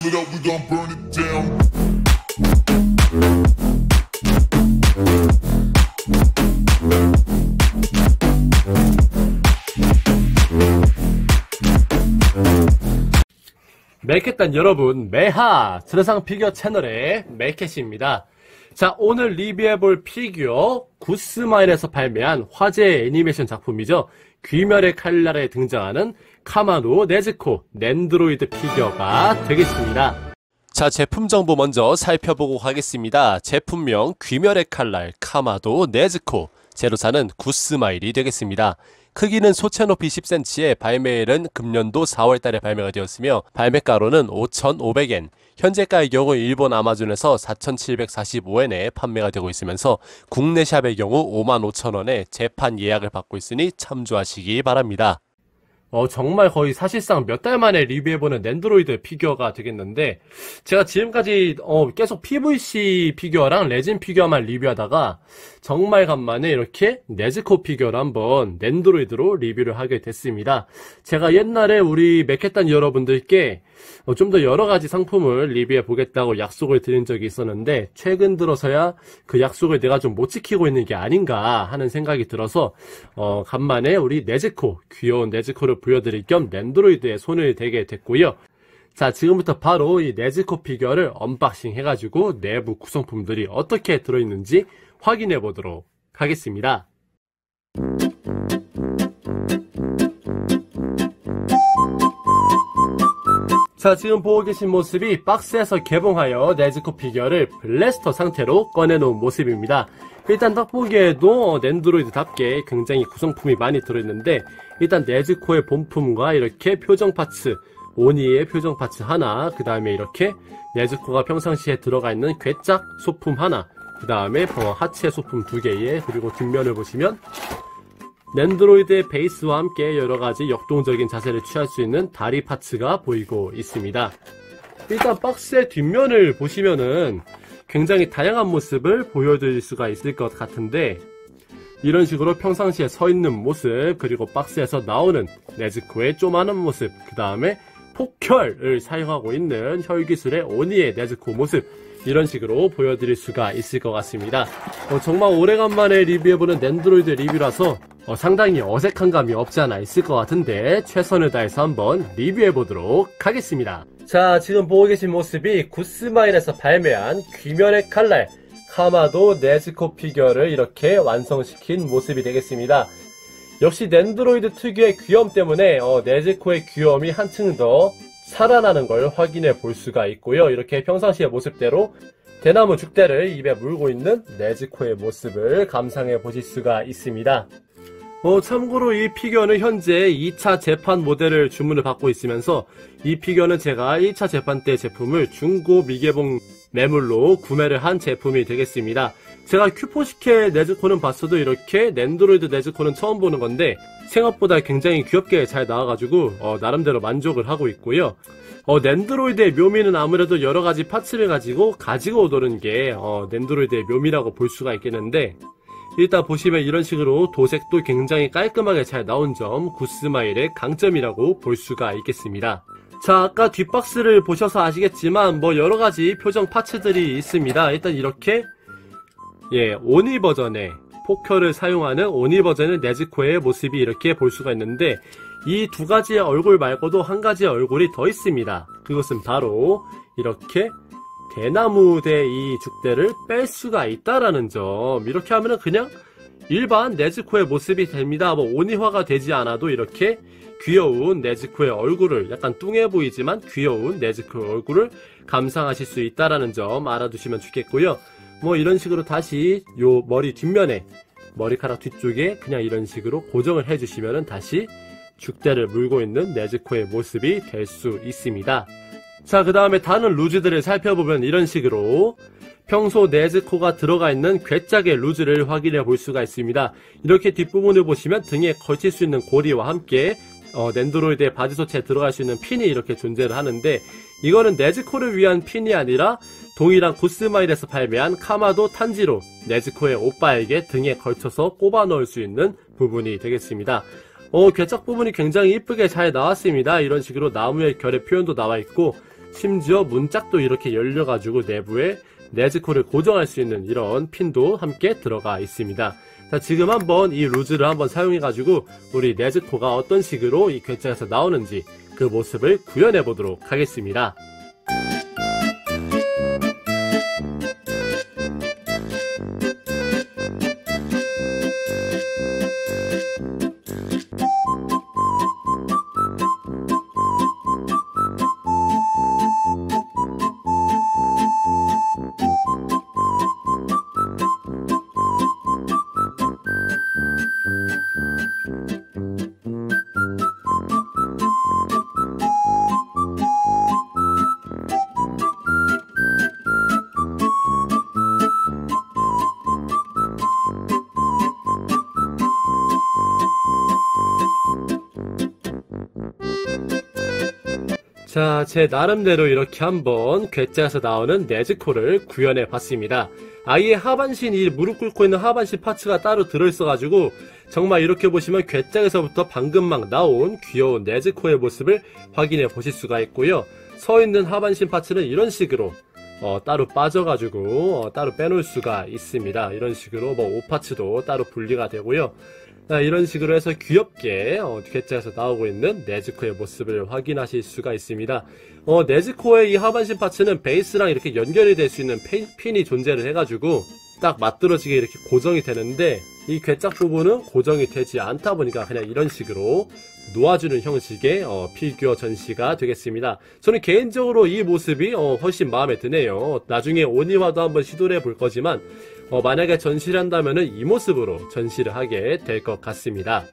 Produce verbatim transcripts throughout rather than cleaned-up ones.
it up, we gon' burn it down. 멜캣단 여러분, 매하 트레상 피규어 채널의 멜캣입니다. 자, 오늘 리뷰해볼 피규어 구스마일에서 발매한 화제의 애니메이션 작품이죠. 귀멸의 칼날에 등장하는 카마도 네즈코 낸드로이드 피규어가 되겠습니다. 자, 제품 정보 먼저 살펴보고 가겠습니다. 제품명 귀멸의 칼날 카마도 네즈코, 제로사는 구스마일이 되겠습니다. 크기는 소체 높이 십 센티미터에 발매일은 금년도 사월달에 발매가 되었으며 발매가로는 오천오백 엔, 현재가의 경우 일본 아마존에서 사천칠백사십오 엔에 판매가 되고 있으면서 국내 샵의 경우 오만 오천 원에 재판 예약을 받고 있으니 참조하시기 바랍니다. 어, 정말 거의 사실상 몇 달 만에 리뷰해보는 낸드로이드 피규어가 되겠는데, 제가 지금까지 어, 계속 피브이씨 피규어랑 레진 피규어만 리뷰하다가 정말 간만에 이렇게 네즈코 피규어를 한번 낸드로이드로 리뷰를 하게 됐습니다. 제가 옛날에 우리 멜캣단 여러분들께 어, 좀 더 여러가지 상품을 리뷰해보겠다고 약속을 드린 적이 있었는데, 최근 들어서야 그 약속을 내가 좀 못 지키고 있는 게 아닌가 하는 생각이 들어서 어, 간만에 우리 네즈코, 귀여운 네즈코를 보여드릴 겸 낸드로이드에 손을 대게 됐고요. 자, 지금부터 바로 이 네즈코 피규어를 언박싱 해가지고 내부 구성품들이 어떻게 들어있는지 확인해 보도록 하겠습니다. 자, 지금 보고 계신 모습이 박스에서 개봉하여 네즈코 피규어를 블래스터 상태로 꺼내놓은 모습입니다. 일단 딱 보기에도 낸드로이드답게 굉장히 구성품이 많이 들어있는데, 일단 네즈코의 본품과 이렇게 표정 파츠, 오니의 표정 파츠 하나, 그 다음에 이렇게 네즈코가 평상시에 들어가 있는 괴짝 소품 하나, 그 다음에 하체 소품 두 개에, 그리고 뒷면을 보시면 낸드로이드의 베이스와 함께 여러가지 역동적인 자세를 취할 수 있는 다리 파츠가 보이고 있습니다. 일단 박스의 뒷면을 보시면은 굉장히 다양한 모습을 보여드릴 수가 있을 것 같은데, 이런 식으로 평상시에 서 있는 모습, 그리고 박스에서 나오는 네즈코의 쪼마한 모습, 그 다음에 폭혈을 사용하고 있는 혈기술의 오니의 네즈코 모습, 이런 식으로 보여드릴 수가 있을 것 같습니다. 어, 정말 오래간만에 리뷰해보는 낸드로이드 리뷰라서 어, 상당히 어색한 감이 없지 않아 있을 것 같은데, 최선을 다해서 한번 리뷰해보도록 하겠습니다. 자, 지금 보고 계신 모습이 구스마일에서 발매한 귀멸의 칼날 카마도 네즈코 피규어를 이렇게 완성시킨 모습이 되겠습니다. 역시 낸드로이드 특유의 귀염 때문에 어, 네즈코의 귀염이 한층 더 살아나는 걸 확인해 볼 수가 있고요. 이렇게 평상시의 모습대로 대나무 죽대를 입에 물고 있는 네즈코의 모습을 감상해 보실 수가 있습니다. 어, 참고로 이 피규어는 현재 이 차 재판 모델을 주문을 받고 있으면서, 이 피규어는 제가 일 차 재판 때 제품을 중고 미개봉 매물로 구매를 한 제품이 되겠습니다. 제가 큐포시케 네즈코는 봤어도 이렇게 낸드로이드 네즈코는 처음 보는 건데, 생각보다 굉장히 귀엽게 잘 나와가지고 어, 나름대로 만족을 하고 있고요. 어, 낸드로이드의 묘미는 아무래도 여러가지 파츠를 가지고 가지고 오도는 게 어, 낸드로이드의 묘미라고 볼 수가 있겠는데, 일단 보시면 이런 식으로 도색도 굉장히 깔끔하게 잘 나온 점 구스마일의 강점이라고 볼 수가 있겠습니다. 자, 아까 뒷박스를 보셔서 아시겠지만 뭐 여러가지 표정 파츠들이 있습니다. 일단 이렇게 예, 오니 버전의 포커를 사용하는 오니 버전의 네즈코의 모습이 이렇게 볼 수가 있는데, 이 두 가지의 얼굴 말고도 한 가지의 얼굴이 더 있습니다. 그것은 바로 이렇게 대나무대 이 죽대를 뺄 수가 있다라는 점. 이렇게 하면은 그냥 일반 네즈코의 모습이 됩니다. 뭐 오니화가 되지 않아도 이렇게 귀여운 네즈코의 얼굴을, 약간 뚱해 보이지만 귀여운 네즈코의 얼굴을 감상하실 수 있다라는 점 알아두시면 좋겠고요. 뭐 이런 식으로 다시 요 머리 뒷면에, 머리카락 뒤쪽에 그냥 이런 식으로 고정을 해주시면은 다시 죽대를 물고 있는 네즈코의 모습이 될 수 있습니다. 자, 그 다음에 다른 루즈들을 살펴보면 이런 식으로 평소 네즈코가 들어가 있는 괴짝의 루즈를 확인해 볼 수가 있습니다. 이렇게 뒷부분을 보시면 등에 걸칠 수 있는 고리와 함께 어, 낸드로이드의 바지소체에 들어갈 수 있는 핀이 이렇게 존재를 하는데, 이거는 네즈코를 위한 핀이 아니라 동일한 구스마일에서 발매한 카마도 탄지로 네즈코의 오빠에게 등에 걸쳐서 꼽아 넣을 수 있는 부분이 되겠습니다. 어, 괴짝 부분이 굉장히 이쁘게 잘 나왔습니다. 이런 식으로 나무의 결의 표현도 나와 있고, 심지어 문짝도 이렇게 열려가지고 내부에 네즈코를 고정할 수 있는 이런 핀도 함께 들어가 있습니다. 자, 지금 한번 이 루즈를 한번 사용해가지고 우리 네즈코가 어떤 식으로 이 괴짝에서 나오는지 그 모습을 구현해 보도록 하겠습니다. 자, 제 나름대로 이렇게 한번 괴짝에서 나오는 네즈코를 구현해 봤습니다. 아예 하반신, 이 무릎 꿇고 있는 하반신 파츠가 따로 들어있어가지고 정말 이렇게 보시면 괴짝에서부터 방금 막 나온 귀여운 네즈코의 모습을 확인해 보실 수가 있고요. 서 있는 하반신 파츠는 이런 식으로 어, 따로 빠져가지고 어, 따로 빼놓을 수가 있습니다. 이런 식으로 뭐 옷파츠도 따로 분리가 되고요. 자, 이런 식으로 해서 귀엽게 어, 괴짝에서 나오고 있는 네즈코의 모습을 확인하실 수가 있습니다. 어, 네즈코의 이 하반신 파츠는 베이스랑 이렇게 연결이 될 수 있는 핀, 핀이 존재를 해가지고 딱 맞들어지게 이렇게 고정이 되는데 이 괴짝 부분은 고정이 되지 않다 보니까 그냥 이런 식으로 놓아주는 형식의 어, 피규어 전시가 되겠습니다. 저는 개인적으로 이 모습이 어, 훨씬 마음에 드네요. 나중에 오니와도 한번 시도를 해볼 거지만 어, 만약에 전시를 한다면은 이 모습으로 전시를 하게 될 것 같습니다.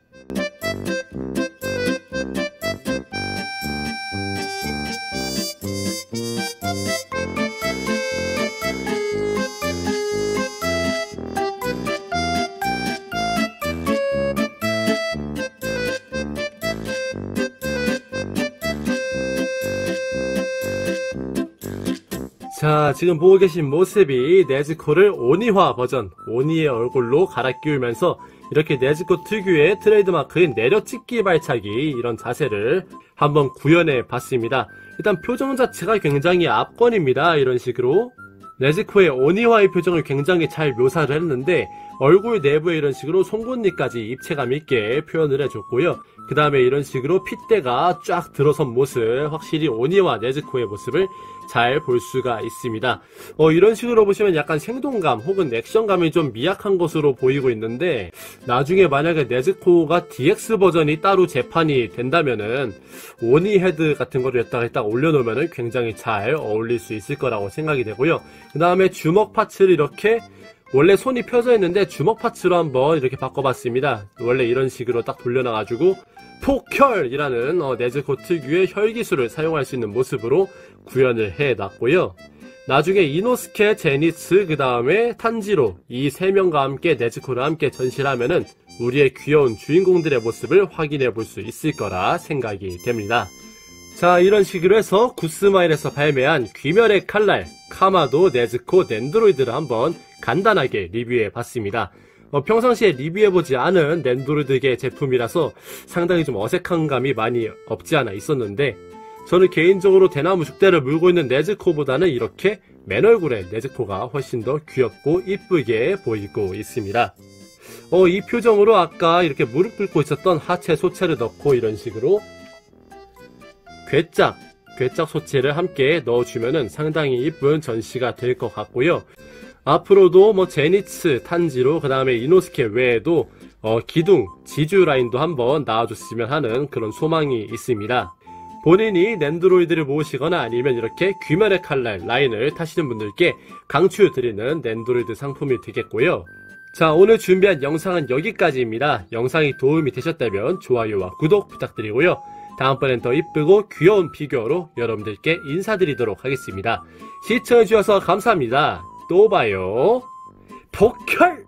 자, 지금 보고 계신 모습이 네즈코를 오니화 버전, 오니의 얼굴로 갈아 끼우면서 이렇게 네즈코 특유의 트레이드마크인 내려찍기 발차기 이런 자세를 한번 구현해 봤습니다. 일단 표정 자체가 굉장히 압권입니다. 이런 식으로 네즈코의 오니화의 표정을 굉장히 잘 묘사를 했는데 얼굴 내부에 이런 식으로 송곳니까지 입체감 있게 표현을 해줬고요. 그 다음에 이런 식으로 핏대가 쫙 들어선 모습, 확실히 오니와 네즈코의 모습을 잘 볼 수가 있습니다. 어, 이런 식으로 보시면 약간 생동감 혹은 액션감이 좀 미약한 것으로 보이고 있는데 나중에 만약에 네즈코가 디엑스 버전이 따로 재판이 된다면은 오니 헤드 같은 거를 여기다가 딱 올려놓으면은 굉장히 잘 어울릴 수 있을 거라고 생각이 되고요. 그 다음에 주먹 파츠를 이렇게 원래 손이 펴져 있는데 주먹 파츠로 한번 이렇게 바꿔봤습니다. 원래 이런 식으로 딱 돌려놔가지고 폭혈이라는 어, 네즈코 특유의 혈기술을 사용할 수 있는 모습으로 구현을 해놨고요. 나중에 이노스케, 제니츠, 그 다음에 탄지로 이 세 명과 함께 네즈코를 함께 전시를 하면은 우리의 귀여운 주인공들의 모습을 확인해 볼 수 있을 거라 생각이 됩니다. 자, 이런 식으로 해서 구스마일에서 발매한 귀멸의 칼날 카마도 네즈코 넨드로이드를 한번 간단하게 리뷰해 봤습니다. 어, 평상시에 리뷰해보지 않은 넨드로이드계 제품이라서 상당히 좀 어색한 감이 많이 없지 않아 있었는데 저는 개인적으로 대나무 죽대를 물고 있는 네즈코보다는 이렇게 맨 얼굴의 네즈코가 훨씬 더 귀엽고 이쁘게 보이고 있습니다. 어, 이 표정으로 아까 이렇게 무릎 꿇고 있었던 하체 소체를 넣고 이런 식으로 괴짝, 괴짝 소체를 함께 넣어주면은 상당히 이쁜 전시가 될 것 같고요. 앞으로도 뭐 제니츠, 탄지로, 그 다음에 이노스케 외에도 어, 기둥, 지주 라인도 한번 나와줬으면 하는 그런 소망이 있습니다. 본인이 넨드로이드를 모으시거나 아니면 이렇게 귀멸의 칼날 라인을 타시는 분들께 강추드리는 넨드로이드 상품이 되겠고요. 자, 오늘 준비한 영상은 여기까지입니다. 영상이 도움이 되셨다면 좋아요와 구독 부탁드리고요. 다음번엔 더 이쁘고 귀여운 피규어로 여러분들께 인사드리도록 하겠습니다. 시청해주셔서 감사합니다. 또 봐요. 폭혈!